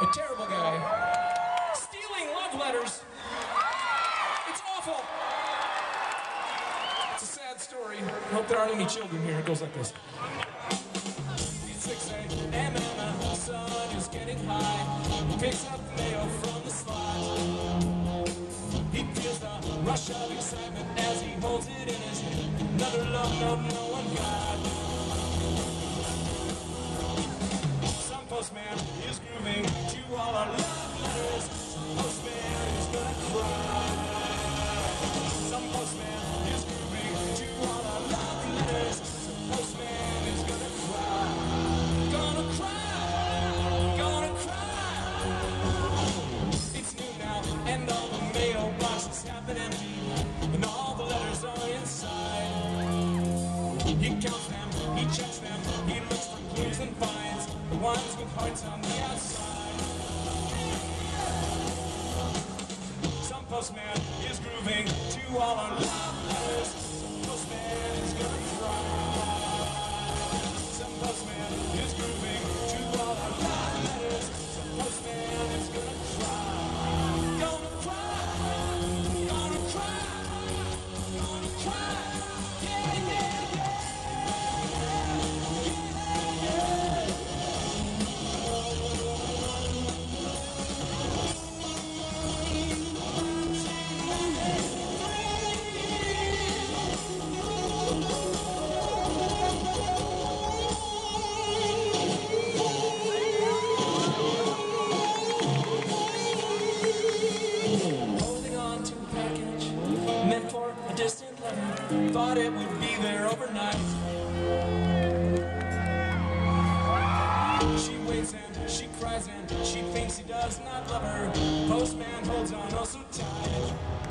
A terrible guy. Stealing love letters. It's awful. It's a sad story. I hope there aren't any children here. It goes like this. It's 6 a.m. and the sun is getting high. He picks up the mail from the slot. He feels the rush of excitement as he holds it in his hand. Another love note no one got. Some postman is grooving to all our love letters. Some postman is gonna cry. Some postman is grooving to all our love letters. Some postman is gonna cry. Gonna cry. Gonna cry. It's noon now and all the mailboxes have been empty, and all the letters are inside. He counts them, he checks them, he looks for clues and finds the ones with hearts on the outside. Some postman is grooving to all our love letters. Some postman is gonna cry. Some postman is grooving to all our love letters. Some postman is gonna cry. Gonna cry. Gonna cry. Gonna cry. Yeah, yeah, yeah. Holding on to a package meant for a distant lover. Thought it would be there overnight. She waits and she cries and she thinks he does not love her. Postman holds on oh so tight.